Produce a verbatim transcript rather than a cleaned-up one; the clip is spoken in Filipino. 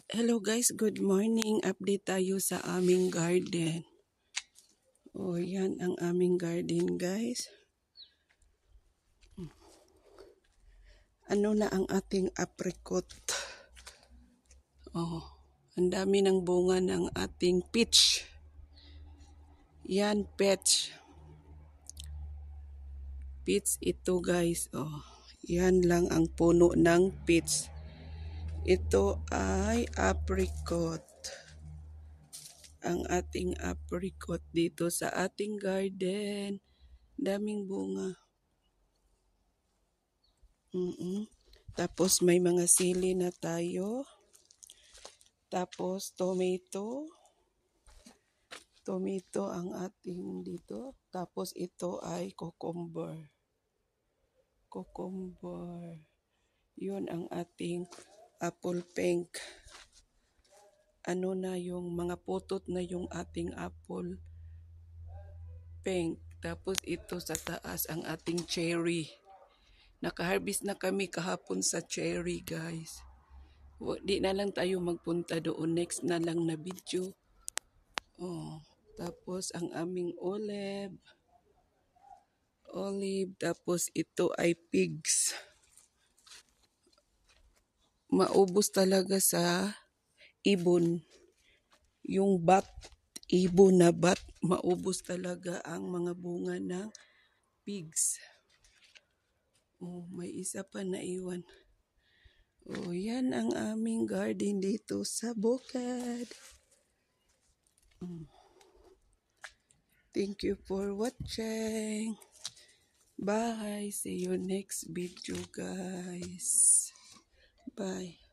Hello guys, good morning. Update tayo sa aming garden. Oh, yan ang aming garden guys. Ano na ang ating apricot? Oh, ang dami ng bunga ng ating peach. Yan, peach. Peach ito guys. Oh, yan lang ang puno ng peach. Ito ay apricot. Ang ating apricot dito sa ating garden. Daming bunga. Mm-mm. Tapos may mga sili na tayo. Tapos tomato. Tomato ang ating dito. Tapos ito ay cucumber. Cucumber. Yun ang ating apple pink. Ano na yung mga putot na yung ating apple pink. Tapos ito sa taas ang ating cherry. Naka-harvest na kami kahapon sa cherry guys. Di na lang tayo magpunta doon. Next na lang na video. Oh, tapos ang aming olive. Olive. Tapos ito ay pigs. Maubos talaga sa ibon. Yung bat. Ibon na bat. Maubos talaga ang mga bunga ng pigs. Oh, may isa pa na iwan. Oh, yan ang aming garden dito sa bukid. Thank you for watching. Bye. See you next video, guys. Bye.